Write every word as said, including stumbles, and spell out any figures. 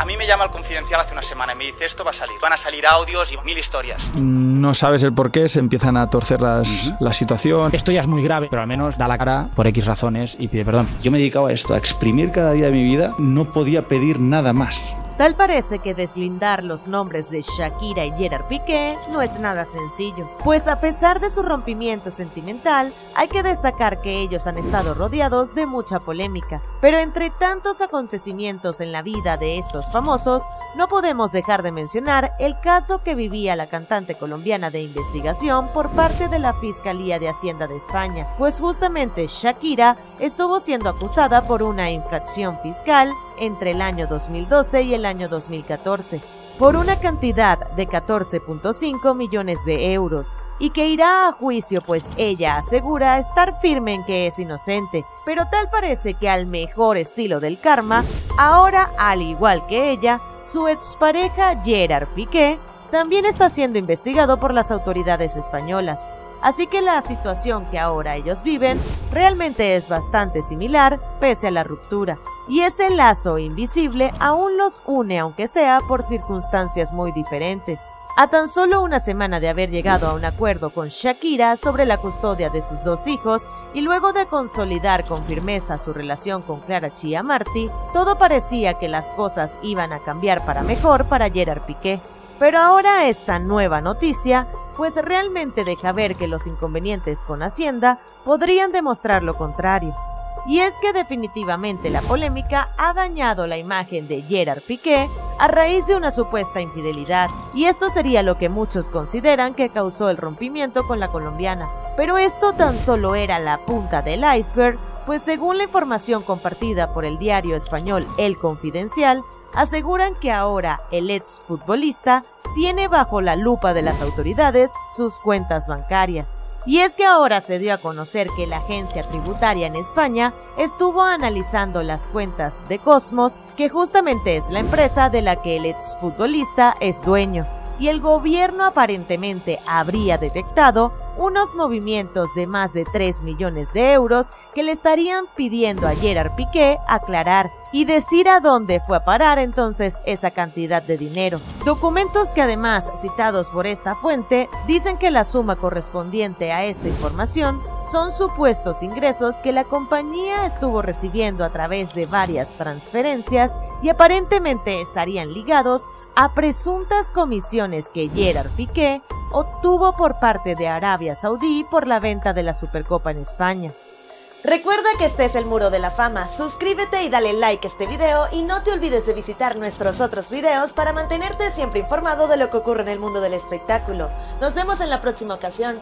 A mí me llama el Confidencial hace una semana y me dice esto va a salir. Van a salir audios y mil historias. No sabes el por qué, se empiezan a torcer las, uh-huh. la situación. Esto ya es muy grave, pero al menos da la cara por X razones y pide perdón. Yo me dedicaba a esto, a exprimir cada día de mi vida. No podía pedir nada más. Tal parece que deslindar los nombres de Shakira y Gerard Piqué no es nada sencillo, pues a pesar de su rompimiento sentimental, hay que destacar que ellos han estado rodeados de mucha polémica. Pero entre tantos acontecimientos en la vida de estos famosos, no podemos dejar de mencionar el caso que vivía la cantante colombiana de investigación por parte de la Fiscalía de Hacienda de España, pues justamente Shakira estuvo siendo acusada por una infracción fiscal entre el año dos mil doce y el año dos mil catorce, por una cantidad de catorce punto cinco millones de euros, y que irá a juicio pues ella asegura estar firme en que es inocente, pero tal parece que al mejor estilo del karma, ahora al igual que ella, su expareja Gerard Piqué también está siendo investigado por las autoridades españolas. Así que la situación que ahora ellos viven realmente es bastante similar pese a la ruptura. Y ese lazo invisible aún los une aunque sea por circunstancias muy diferentes. A tan solo una semana de haber llegado a un acuerdo con Shakira sobre la custodia de sus dos hijos y luego de consolidar con firmeza su relación con Clara Chía Martí, todo parecía que las cosas iban a cambiar para mejor para Gerard Piqué. Pero ahora esta nueva noticia pues realmente deja ver que los inconvenientes con Hacienda podrían demostrar lo contrario. Y es que definitivamente la polémica ha dañado la imagen de Gerard Piqué a raíz de una supuesta infidelidad, y esto sería lo que muchos consideran que causó el rompimiento con la colombiana. Pero esto tan solo era la punta del iceberg, pues según la información compartida por el diario español El Confidencial, aseguran que ahora el exfutbolista tiene bajo la lupa de las autoridades sus cuentas bancarias. Y es que ahora se dio a conocer que la agencia tributaria en España estuvo analizando las cuentas de Cosmos, que justamente es la empresa de la que el exfutbolista es dueño. Y el gobierno aparentemente habría detectado unos movimientos de más de tres millones de euros que le estarían pidiendo a Gerard Piqué aclarar y decir a dónde fue a parar entonces esa cantidad de dinero. Documentos que además, citados por esta fuente, dicen que la suma correspondiente a esta información son supuestos ingresos que la compañía estuvo recibiendo a través de varias transferencias y aparentemente estarían ligados a presuntas comisiones que Gerard Piqué obtuvo por parte de Arabia Saudí por la venta de la Supercopa en España. Recuerda que este es el Muro de la Fama, suscríbete y dale like a este video y no te olvides de visitar nuestros otros videos para mantenerte siempre informado de lo que ocurre en el mundo del espectáculo. Nos vemos en la próxima ocasión.